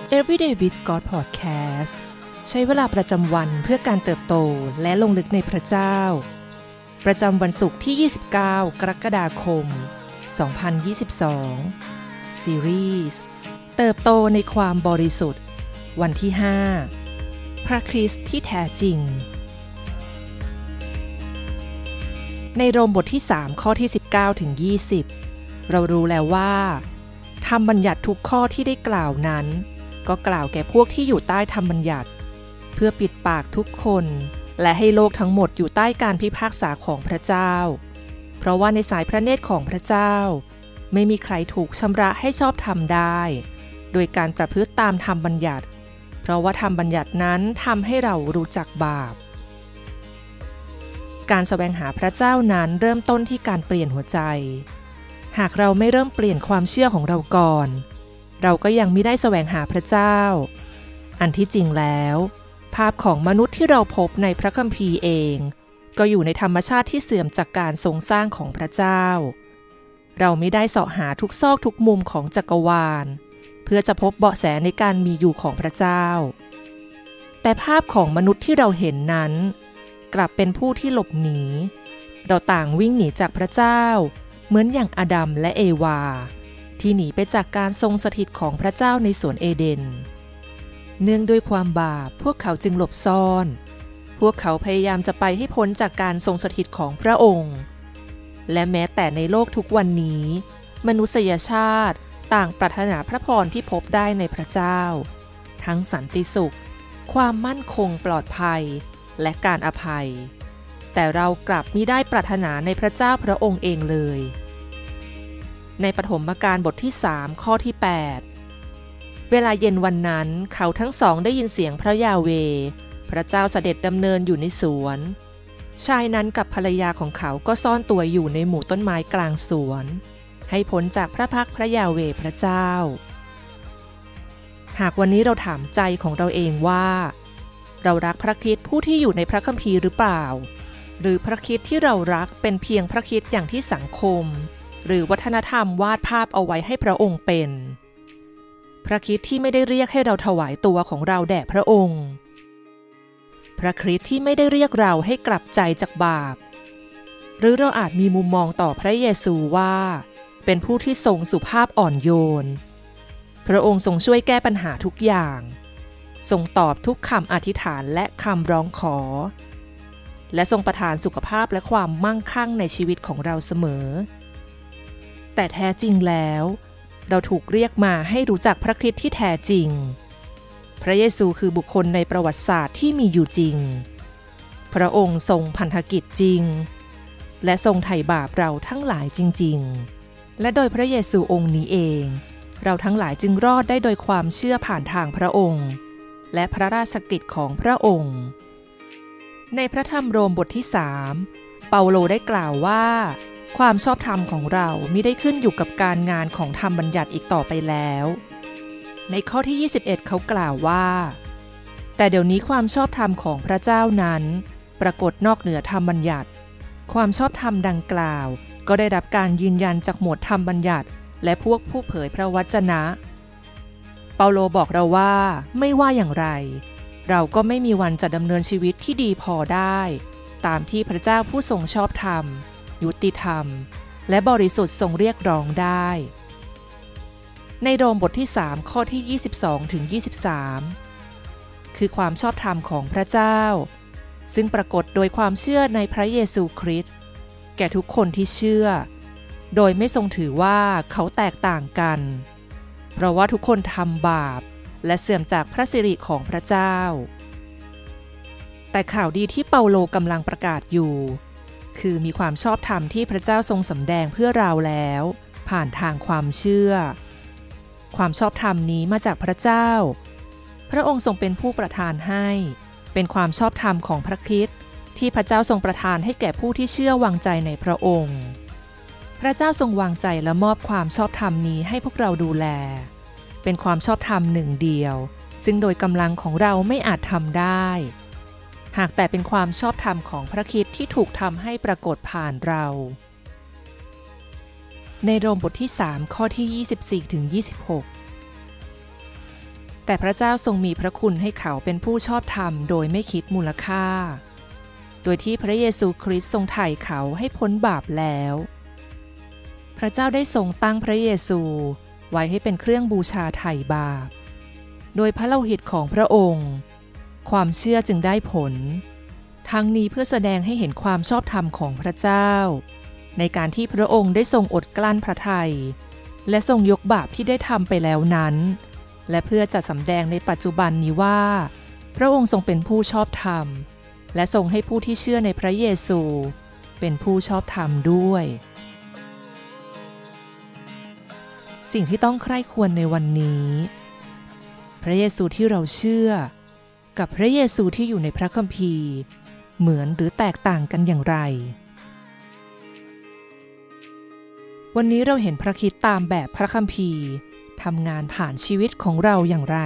Everyday with God Podcast ใช้เวลาประจำวันเพื่อการเติบโตและลงลึกในพระเจ้าประจำวันศุกร์ที่ 29 กรกฎาคม 2022 ซีรีส์เติบโตในความบริสุทธิ์วันที่ 5 พระคริสต์ที่แท้จริงในโรมบทที่ 3 ข้อที่ 19 ถึง 20 เรารู้แล้วว่าธรรมบัญญัติทุกข้อที่ได้กล่าวนั้นก็กล่าวแก่พวกที่อยู่ใต้ธรรมบัญญัติเพื่อปิดปากทุกคนและให้โลกทั้งหมดอยู่ใต้การพิพากษาของพระเจ้าเพราะว่าในสายพระเนตรของพระเจ้าไม่มีใครถูกชำระให้ชอบธรรมได้โดยการประพฤติตามธรรมบัญญัติเพราะว่าธรรมบัญญัตินั้นทำให้เรารู้จักบาปการแสวงหาพระเจ้านั้นเริ่มต้นที่การเปลี่ยนหัวใจหากเราไม่เริ่มเปลี่ยนความเชื่อของเราก่อนเราก็ยังไม่ได้แสวงหาพระเจ้าอันที่จริงแล้วภาพของมนุษย์ที่เราพบในพระคัมภีร์เองก็อยู่ในธรรมชาติที่เสื่อมจากการทรงสร้างของพระเจ้าเราไม่ได้เสาะหาทุกซอกทุกมุมของจักรวาลเพื่อจะพบเบาะแสในการมีอยู่ของพระเจ้าแต่ภาพของมนุษย์ที่เราเห็นนั้นกลับเป็นผู้ที่หลบหนีเราต่างวิ่งหนีจากพระเจ้าเหมือนอย่างอาดัมและเอวาที่หนีไปจากการทรงสถิตของพระเจ้าในสวนเอเดนเนื่องด้วยความบาปพวกเขาจึงหลบซ่อนพวกเขาพยายามจะไปให้พ้นจากการทรงสถิตของพระองค์และแม้แต่ในโลกทุกวันนี้มนุษยชาติต่างปรารถนาพระพรที่พบได้ในพระเจ้าทั้งสันติสุขความมั่นคงปลอดภัยและการอภัยแต่เรากลับมิได้ปรารถนาในพระเจ้าพระองค์เองเลยในปฐมกาลบทที่ 3 ข้อที่ 8 เวลาเย็นวันนั้นเขาทั้งสองได้ยินเสียงพระยาเวห์พระเจ้าเสด็จดำเนินอยู่ในสวนชายนั้นกับภรรยาของเขาก็ซ่อนตัวอยู่ในหมู่ต้นไม้กลางสวนให้พ้นจากพระพักพระยาเวห์พระเจ้าหากวันนี้เราถามใจของเราเองว่าเรารักพระคริสต์ผู้ที่อยู่ในพระคัมภีร์หรือเปล่าหรือพระคริสต์ที่เรารักเป็นเพียงพระคริสต์อย่างที่สังคมหรือวัฒนธรรมวาดภาพเอาไว้ให้พระองค์เป็นพระคริสต์ที่ไม่ได้เรียกให้เราถวายตัวของเราแด่พระองค์พระคริสต์ที่ไม่ได้เรียกเราให้กลับใจจากบาปหรือเราอาจมีมุมมองต่อพระเยซูว่าเป็นผู้ที่ทรงสุภาพอ่อนโยนพระองค์ทรงช่วยแก้ปัญหาทุกอย่างทรงตอบทุกคำอธิษฐานและคำร้องขอและทรงประทานสุขภาพและความมั่งคั่งในชีวิตของเราเสมอแต่แท้จริงแล้วเราถูกเรียกมาให้รู้จักพระคริสต์ที่แท้จริงพระเยซูคือบุคคลในประวัติศาสตร์ที่มีอยู่จริงพระองค์ทรงพันธกิจจริงและทรงไถ่บาปเราทั้งหลายจริงๆและโดยพระเยซูองค์นี้เองเราทั้งหลายจึงรอดได้โดยความเชื่อผ่านทางพระองค์และพระราชกิจของพระองค์ในพระธรรมโรมบทที่ 3 เปาโลได้กล่าวว่าความชอบธรรมของเรามิได้ขึ้นอยู่กับการงานของธรรมบัญญัติอีกต่อไปแล้วในข้อที่ 21 เขากล่าวว่าแต่เดี๋ยวนี้ความชอบธรรมของพระเจ้านั้นปรากฏนอกเหนือธรรมบัญญัติความชอบธรรมดังกล่าวก็ได้รับการยืนยันจากหมวดธรรมบัญญัติและพวกผู้เผยพระวจนะเปาโลบอกเราว่าไม่ว่าอย่างไรเราก็ไม่มีวันจะดำเนินชีวิตที่ดีพอได้ตามที่พระเจ้าผู้ทรงชอบธรรมยุติธรรมและบริสุทธิ์ทรงเรียกร้องได้ในโรมบทที่ 3 ข้อที่ 22 ถึง 23 คือความชอบธรรมของพระเจ้าซึ่งปรากฏโดยความเชื่อในพระเยซูคริสต์แก่ทุกคนที่เชื่อโดยไม่ทรงถือว่าเขาแตกต่างกันเพราะว่าทุกคนทำบาปและเสื่อมจากพระสิริของพระเจ้าแต่ข่าวดีที่เปาโลกำลังประกาศอยู่คือมีความชอบธรรมที่พระเจ้าทรงสำแดงเพื่อเราแล้วผ่านทางความเชื่อความชอบธรรมนี้มาจากพระเจ้าพระองค์ทรงเป็นผู้ประทานให้เป็นความชอบธรรมของพระคริสต์ที่พระเจ้าทรงประทานให้แก่ผู้ที่เชื่อวางใจในพระองค์พระเจ้าทรงวางใจและมอบความชอบธรรมนี้ให้พวกเราดูแลเป็นความชอบธรรมหนึ่งเดียวซึ่งโดยกำลังของเราไม่อาจทำได้หากแต่เป็นความชอบธรรมของพระคริสต์ที่ถูกทำให้ปรากฏผ่านเราในโรมบทที่ 3 ข้อที่ 24 ถึง 26 แต่พระเจ้าทรงมีพระคุณให้เขาเป็นผู้ชอบธรรมโดยไม่คิดมูลค่าโดยที่พระเยซูคริสต์ทรงไถ่เขาให้พ้นบาปแล้วพระเจ้าได้ทรงตั้งพระเยซูไว้ให้เป็นเครื่องบูชาไถ่บาปโดยพระโลหิตของพระองค์ความเชื่อจึงได้ผลทั้งนี้เพื่อแสดงให้เห็นความชอบธรรมของพระเจ้าในการที่พระองค์ได้ทรงอดกลั้นพระทัยและทรงยกบาปที่ได้ทำไปแล้วนั้นและเพื่อจะสำแดงในปัจจุบันนี้ว่าพระองค์ทรงเป็นผู้ชอบธรรมและทรงให้ผู้ที่เชื่อในพระเยซูเป็นผู้ชอบธรรมด้วยสิ่งที่ต้องใคร่ควรในวันนี้พระเยซูที่เราเชื่อกับพระเยซูที่อยู่ในพระคัมภีร์เหมือนหรือแตกต่างกันอย่างไรวันนี้เราเห็นพระคริสต์ตามแบบพระคัมภีร์ทำงานผ่านชีวิตของเราอย่างไร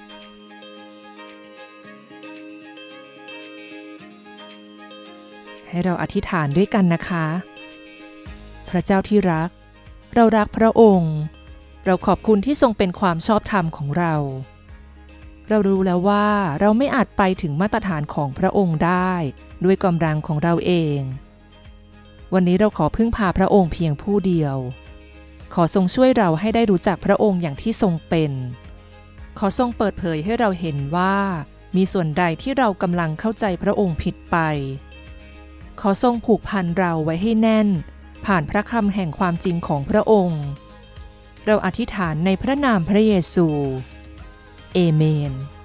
ให้เราอธิษฐานด้วยกันนะคะพระเจ้าที่รักเรารักพระองค์เราขอบคุณที่ทรงเป็นความชอบธรรมของเรารู้แล้วว่าเราไม่อาจไปถึงมาตรฐานของพระองค์ได้ด้วยกำลังของเราเองวันนี้เราขอพึ่งพาพระองค์เพียงผู้เดียวขอทรงช่วยเราให้ได้รู้จักพระองค์อย่างที่ทรงเป็นขอทรงเปิดเผยให้เราเห็นว่ามีส่วนใดที่เรากำลังเข้าใจพระองค์ผิดไปขอทรงผูกพันเราไว้ให้แน่นผ่านพระคำแห่งความจริงของพระองค์เราอธิษฐานในพระนามพระเยซูเอเมน